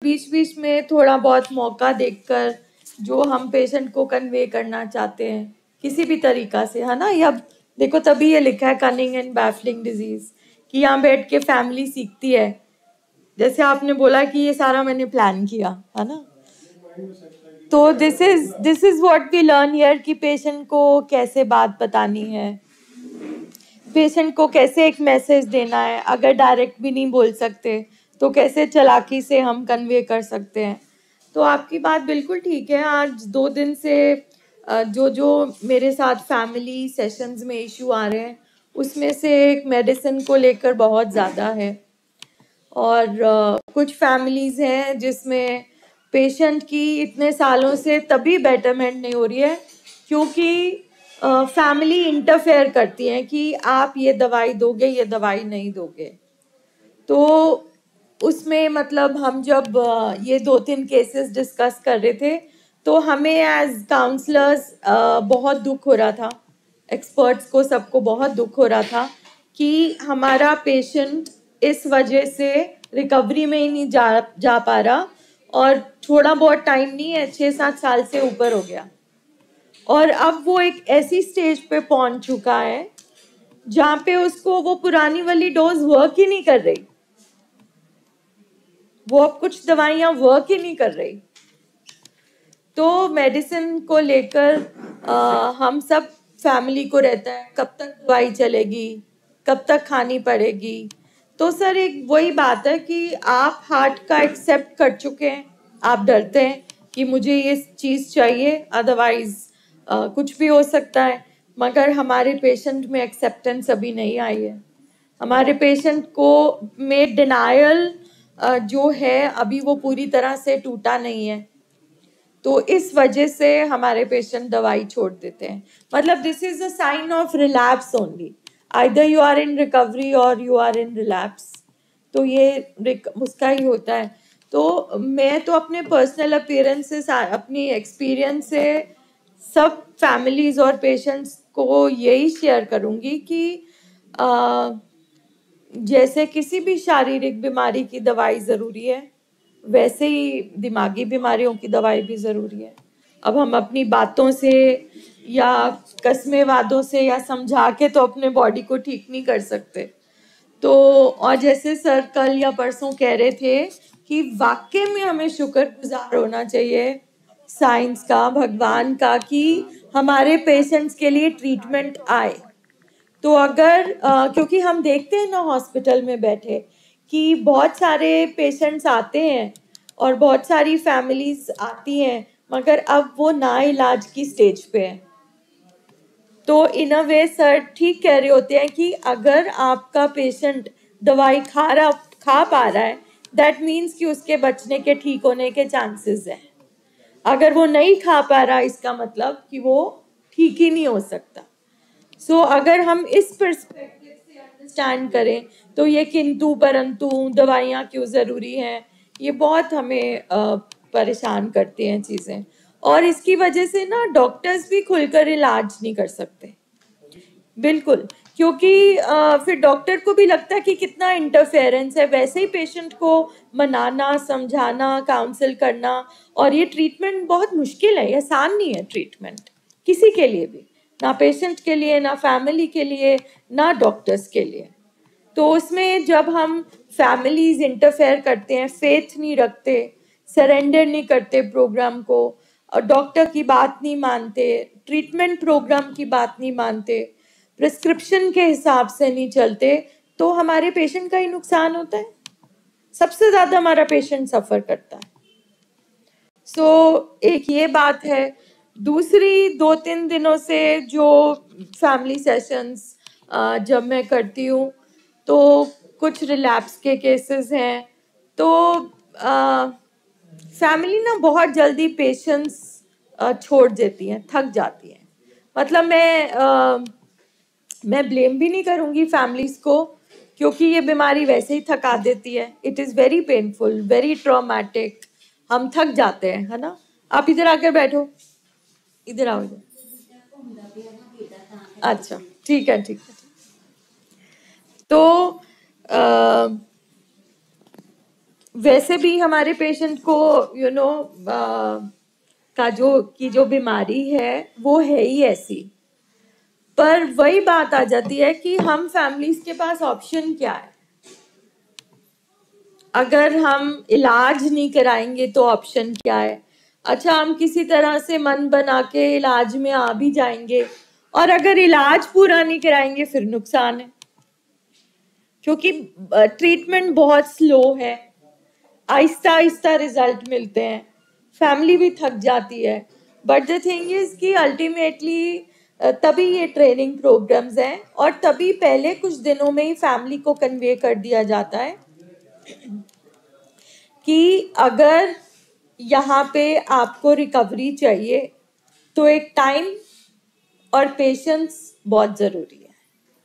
बीच बीच में थोड़ा बहुत मौका देखकर जो हम पेशेंट को कन्वे करना चाहते हैं किसी भी तरीका से, है ना। या देखो तभी ये लिखा है कनिंग एंड बैफलिंग डिजीज, कि यहाँ बैठ के फैमिली सीखती है। जैसे आपने बोला कि ये सारा मैंने प्लान किया, है ना। तो this is what we learn here, कि पेशेंट को कैसे बात बतानी है, पेशेंट को कैसे एक मैसेज देना है, अगर डायरेक्ट भी नहीं बोल सकते तो कैसे चालाकी से हम कन्वे कर सकते हैं। तो आपकी बात बिल्कुल ठीक है। आज 2 दिन से जो मेरे साथ फैमिली सेशंस में इशू आ रहे हैं उसमें से एक मेडिसिन को लेकर बहुत ज़्यादा है, और कुछ फैमिलीज़ हैं जिसमें पेशेंट की इतने सालों से तभी बेटरमेंट नहीं हो रही है क्योंकि फैमिली इंटरफेयर करती है कि आप ये दवाई दोगे, ये दवाई नहीं दोगे। तो उसमें मतलब हम जब ये 2-3 केसेस डिस्कस कर रहे थे तो हमें एज काउंसलर्स बहुत दुख हो रहा था, एक्सपर्ट्स को सबको बहुत दुख हो रहा था कि हमारा पेशेंट इस वजह से रिकवरी में ही नहीं जा पा रहा, और थोड़ा बहुत टाइम नहीं है, 6-7 साल से ऊपर हो गया, और अब वो एक ऐसी स्टेज पे पहुंच चुका है जहाँ पे उसको वो पुरानी वाली डोज वर्क ही नहीं कर रही, वो अब कुछ दवाइयाँ वर्क ही नहीं कर रही। तो मेडिसिन को लेकर हम सब फैमिली को रहता है कब तक दवाई चलेगी, कब तक खानी पड़ेगी। तो सर एक वही बात है कि आप हार्ट का एक्सेप्ट कर चुके हैं, आप डरते हैं कि मुझे ये चीज़ चाहिए अदरवाइज कुछ भी हो सकता है, मगर हमारे पेशेंट में एक्सेप्टेंस अभी नहीं आई है। हमारे पेशेंट को में डिनायल जो है अभी वो पूरी तरह से टूटा नहीं है, तो इस वजह से हमारे पेशेंट दवाई छोड़ देते हैं। मतलब this is a sign of relapse only, either you are in recovery और यू आर इन रिलैप्स, तो ये उसका ही होता है। तो मैं तो अपने पर्सनल अपीयरेंस से, अपनी एक्सपीरियंस से सब फैमिलीज और पेशेंट्स को यही शेयर करूँगी कि जैसे किसी भी शारीरिक बीमारी की दवाई ज़रूरी है, वैसे ही दिमागी बीमारियों की दवाई भी ज़रूरी है। अब हम अपनी बातों से या कस्मे वादों से या समझा के तो अपने बॉडी को ठीक नहीं कर सकते। तो और जैसे सर कल या परसों कह रहे थे कि वाकई में हमें शुक्रगुजार होना चाहिए साइंस का, भगवान का, कि हमारे पेशेंट्स के लिए ट्रीटमेंट आए। तो अगर क्योंकि हम देखते हैं ना हॉस्पिटल में बैठे कि बहुत सारे पेशेंट्स आते हैं और बहुत सारी फैमिलीज आती हैं, मगर अब वो ना इलाज की स्टेज पे है। तो इन अ वे सर ठीक कह रहे होते हैं कि अगर आपका पेशेंट दवाई खा पा रहा है, दैट मीन्स कि उसके बचने के, ठीक होने के चांसेस हैं। अगर वो नहीं खा पा रहा, इसका मतलब कि वो ठीक ही नहीं हो सकता। सो अगर हम इस पर्सपेक्टिव से अंडरस्टैंड करें तो ये किंतु परंतु दवाइयाँ क्यों ज़रूरी हैं, ये बहुत हमें परेशान करती हैं चीज़ें, और इसकी वजह से ना डॉक्टर्स भी खुलकर इलाज नहीं कर सकते बिल्कुल, क्योंकि फिर डॉक्टर को भी लगता है कि कितना इंटरफेरेंस है। वैसे ही पेशेंट को मनाना, समझाना, काउंसिल करना, और ये ट्रीटमेंट बहुत मुश्किल है, ये आसान नहीं है ट्रीटमेंट किसी के लिए भी, ना पेशेंट के लिए, ना फैमिली के लिए, ना डॉक्टर्स के लिए। तो उसमें जब हम फैमिलीज इंटरफेयर करते हैं, फेथ नहीं रखते, सरेंडर नहीं करते प्रोग्राम को, और डॉक्टर की बात नहीं मानते, ट्रीटमेंट प्रोग्राम की बात नहीं मानते, प्रिस्क्रिप्शन के हिसाब से नहीं चलते, तो हमारे पेशेंट का ही नुकसान होता है। सबसे ज़्यादा हमारा पेशेंट सफ़र करता है। सो एक ये बात है। दूसरी 2-3 दिनों से जो फैमिली सेशंस जब मैं करती हूँ तो कुछ रिलैप्स के केसेस हैं, तो फैमिली ना बहुत जल्दी पेशेंस छोड़ देती है, थक जाती है। मतलब मैं ब्लेम भी नहीं करूँगी फैमिलीज़ को, क्योंकि ये बीमारी वैसे ही थका देती है। It is very painful, very traumatic, हम थक जाते हैं, है ना। आप इधर आकर बैठो, इधर आओ इधर। अच्छा ठीक है, ठीक है। तो वैसे भी हमारे पेशेंट को जो बीमारी है वो है ही ऐसी, पर वही बात आ जाती है कि हम फैमिलीज के पास ऑप्शन क्या है। अगर हम इलाज नहीं कराएंगे तो ऑप्शन क्या है? अच्छा, हम किसी तरह से मन बना के इलाज में आ भी जाएंगे, और अगर इलाज पूरा नहीं कराएंगे फिर नुकसान है, क्योंकि ट्रीटमेंट बहुत स्लो है, आहिस्ता आहिस्ता रिजल्ट मिलते हैं, फैमिली भी थक जाती है। बट द थिंग इज कि अल्टीमेटली तभी ये ट्रेनिंग प्रोग्राम्स हैं, और तभी पहले कुछ दिनों में ही फैमिली को कन्वे कर दिया जाता है कि अगर यहाँ पे आपको रिकवरी चाहिए तो एक टाइम और पेशेंस बहुत जरूरी है,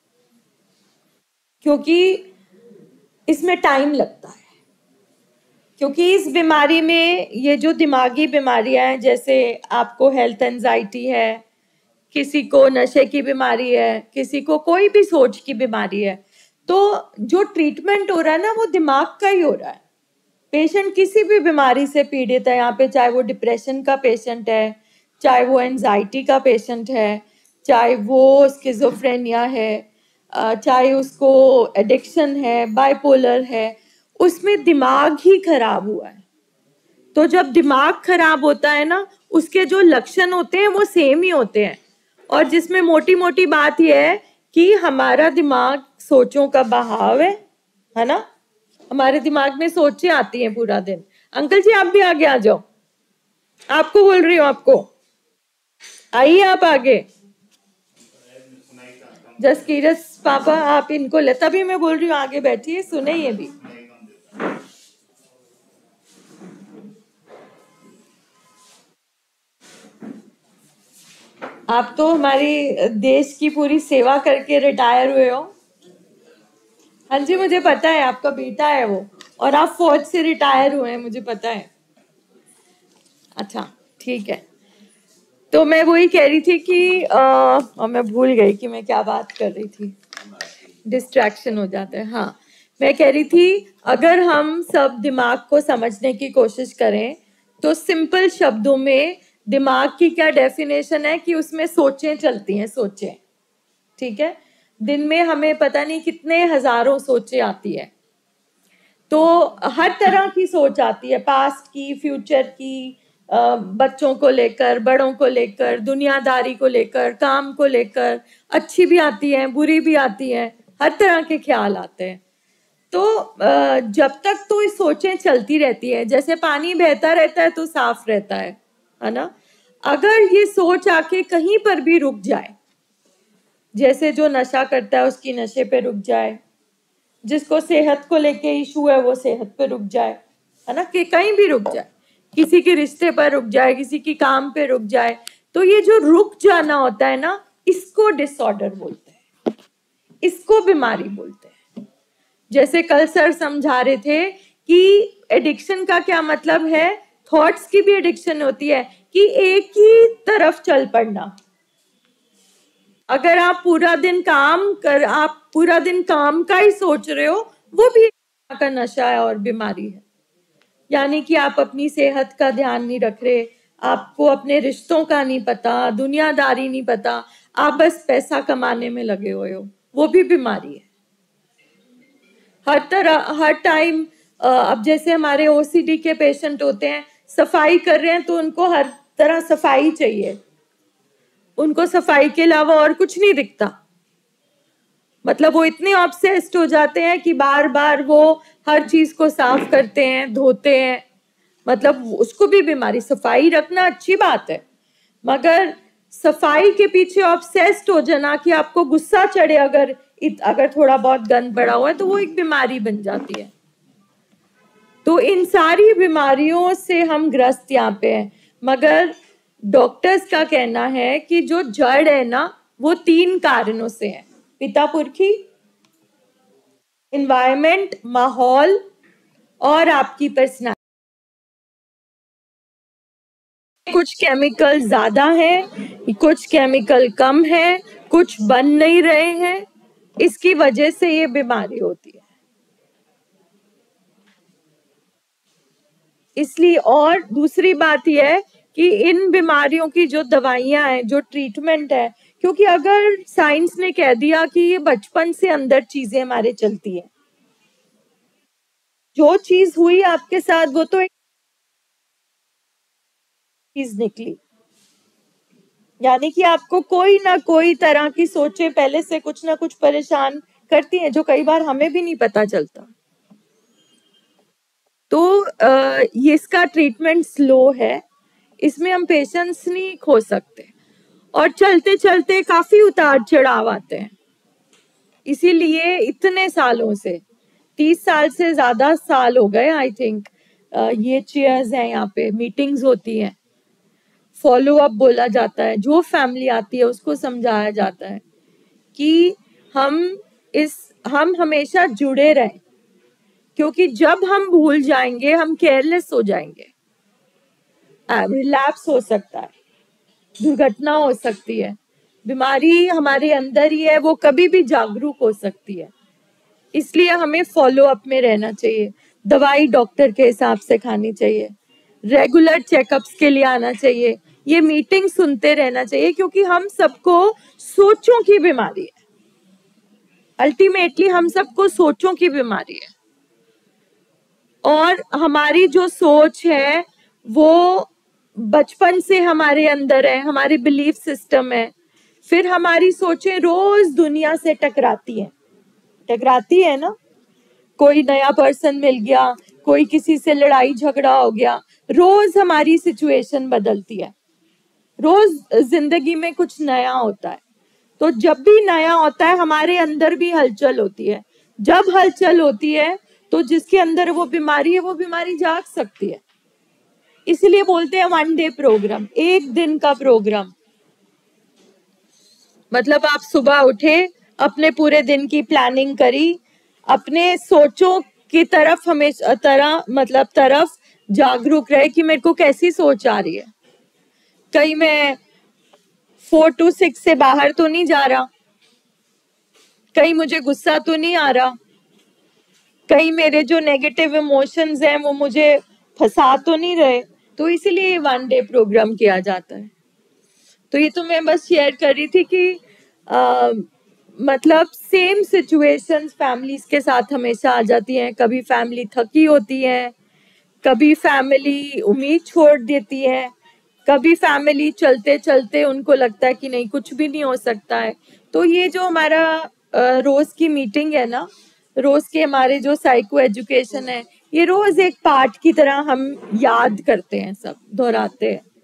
क्योंकि इसमें टाइम लगता है। क्योंकि इस बीमारी में ये जो दिमागी बीमारियां हैं, जैसे आपको हेल्थ एंजाइटी है, किसी को नशे की बीमारी है, किसी को कोई भी सोच की बीमारी है, तो जो ट्रीटमेंट हो रहा है ना वो दिमाग का ही हो रहा है। पेशेंट किसी भी बीमारी से पीड़ित है यहाँ पे, चाहे वो डिप्रेशन का पेशेंट है, चाहे वो एंजाइटी का पेशेंट है, चाहे वो स्किज़ोफ्रेनिया है, चाहे उसको एडिक्शन है, बाइपोलर है, उसमें दिमाग ही खराब हुआ है। तो जब दिमाग खराब होता है ना, उसके जो लक्षण होते हैं वो सेम ही होते हैं। और जिसमें मोटी मोटी बात यह है कि हमारा दिमाग सोचों का बहाव है ना, हमारे दिमाग में सोचें आती हैं पूरा दिन। अंकल जी आप भी आगे आ जाओ, आपको बोल रही हूँ, आपको आइए, आप आगे। जसकीरत पापा आप इनको ले, तभी मैं बोल रही हूँ आगे बैठिए, सुने ये भी। आप तो हमारी देश की पूरी सेवा करके रिटायर हुए हो। हाँ जी, मुझे पता है, आपका बेटा है वो, और आप फौज से रिटायर हुए हैं, मुझे पता है। अच्छा ठीक है, तो मैं वही कह रही थी कि और मैं भूल गई कि मैं क्या बात कर रही थी, डिस्ट्रैक्शन हो जाता है। हाँ, मैं कह रही थी अगर हम सब दिमाग को समझने की कोशिश करें तो सिंपल शब्दों में दिमाग की क्या डेफिनेशन है कि उसमें सोचें चलती हैं, सोचें, ठीक है। दिन में हमें पता नहीं कितने हजारों सोचें आती है, तो हर तरह की सोच आती है, पास्ट की, फ्यूचर की, बच्चों को लेकर, बड़ों को लेकर, दुनियादारी को लेकर, काम को लेकर, अच्छी भी आती है, बुरी भी आती है, हर तरह के ख्याल आते हैं। तो जब तक तो ये सोचें चलती रहती है, जैसे पानी बहता रहता है तो साफ रहता है ना। अगर ये सोच आके कहीं पर भी रुक जाए, जैसे जो नशा करता है उसकी नशे पे रुक जाए, जिसको सेहत को लेके इशू है वो सेहत पे रुक जाए, है ना, कि कहीं भी रुक जाए, किसी के रिश्ते पर रुक जाए, किसी की काम पे रुक जाए, तो ये जो रुक जाना होता है ना, इसको डिसऑर्डर बोलते हैं, इसको बीमारी बोलते हैं। जैसे कल सर समझा रहे थे कि एडिक्शन का क्या मतलब है, थॉट्स की भी एडिक्शन होती है, कि एक ही तरफ चल पड़ना। अगर आप पूरा दिन काम का ही सोच रहे हो, वो भी एक का नशा है और बीमारी है। यानी कि आप अपनी सेहत का ध्यान नहीं रख रहे, आपको अपने रिश्तों का नहीं पता, दुनियादारी नहीं पता, आप बस पैसा कमाने में लगे हुए हो, वो भी बीमारी है। हर टाइम अब जैसे हमारे ओसीडी के पेशेंट होते हैं, सफाई कर रहे हैं तो उनको हर तरह सफाई चाहिए, उनको सफाई के अलावा और कुछ नहीं दिखता। मतलब वो इतने ऑब्सेस्ड हो जाते हैं कि बार बार वो हर चीज को साफ करते हैं, धोते हैं। मतलब उसको भी बीमारी, सफाई रखना अच्छी बात है, मगर सफाई के पीछे ऑब्सेस्ड हो जाना कि आपको गुस्सा चढ़े अगर थोड़ा बहुत गंद पड़ा हुआ है, तो वो एक बीमारी बन जाती है। तो इन सारी बीमारियों से हम ग्रस्त यहाँ पे हैं, मगर डॉक्टर्स का कहना है कि जो जड़ है ना, वो 3 कारणों से है, पिता पुरखी, इन्वायरमेंट, माहौल, और आपकी पर्सनालिटी। कुछ केमिकल ज्यादा है, कुछ केमिकल कम है, कुछ बन नहीं रहे हैं, इसकी वजह से ये बीमारी होती है। इसलिए और दूसरी बात यह है कि इन बीमारियों की जो दवाइयां हैं, जो ट्रीटमेंट है, क्योंकि अगर साइंस ने कह दिया कि ये बचपन से अंदर चीजें हमारे चलती है, जो चीज हुई आपके साथ वो तो एक चीज निकली, यानी कि आपको कोई ना कोई तरह की सोचे पहले से कुछ ना कुछ परेशान करती हैं, जो कई बार हमें भी नहीं पता चलता। तो ये इसका ट्रीटमेंट स्लो है, इसमें हम पेशेंस नहीं खो सकते, और चलते चलते काफी उतार चढ़ाव आते हैं। इसीलिए इतने सालों से 30 साल से ज्यादा साल हो गए आई थिंक, ये चेयर्स हैं, यहाँ पे मीटिंग्स होती हैं, फॉलो अप बोला जाता है, जो फैमिली आती है उसको समझाया जाता है कि हम हम हमेशा जुड़े रहें, क्योंकि जब हम भूल जाएंगे हम केयरलेस हो जाएंगे, रिलैप्स हो सकता है, दुर्घटना हो सकती है, बीमारी हमारे अंदर ही है, वो कभी भी जागरूक हो सकती है। इसलिए हमें फॉलो अप में रहना चाहिए, दवाई डॉक्टर के हिसाब से खानी चाहिए, रेगुलर चेकअप्स के लिए आना चाहिए, ये मीटिंग सुनते रहना चाहिए, क्योंकि हम सबको सोचों की बीमारी है, अल्टीमेटली हम सबको सोचों की बीमारी है, और हमारी जो सोच है वो बचपन से हमारे अंदर है, हमारी बिलीफ सिस्टम है, फिर हमारी सोचें रोज दुनिया से टकराती है ना, कोई नया पर्सन मिल गया, कोई किसी से लड़ाई झगड़ा हो गया, रोज हमारी सिचुएशन बदलती है, रोज जिंदगी में कुछ नया होता है, तो जब भी नया होता है हमारे अंदर भी हलचल होती है, जब हलचल होती है तो जिसके अंदर वो बीमारी है वो बीमारी जाग सकती है। इसलिए बोलते हैं 1 डे प्रोग्राम, एक दिन का प्रोग्राम, मतलब आप सुबह उठे, अपने पूरे दिन की प्लानिंग करी, अपने सोचों की तरफ हमेशा तरफ जागरूक रहे कि मेरे को कैसी सोच आ रही है, कहीं मैं 4 to 6 से बाहर तो नहीं जा रहा, कहीं मुझे गुस्सा तो नहीं आ रहा, कहीं मेरे जो नेगेटिव इमोशंस हैं वो मुझे फंसा तो नहीं रहे, तो इसीलिए 1 डे प्रोग्राम किया जाता है। तो ये तो मैं बस शेयर कर रही थी कि मतलब सेम सिचुएशंस फैमिलीज के साथ हमेशा आ जाती हैं, कभी फैमिली थकी होती है, कभी फैमिली उम्मीद छोड़ देती है, कभी फैमिली चलते चलते उनको लगता है कि नहीं कुछ भी नहीं हो सकता है। तो ये जो हमारा रोज की मीटिंग है ना, रोज के हमारे जो साइको एजुकेशन है, ये रोज एक पार्ट की तरह हम याद करते हैं, सब दोहराते हैं।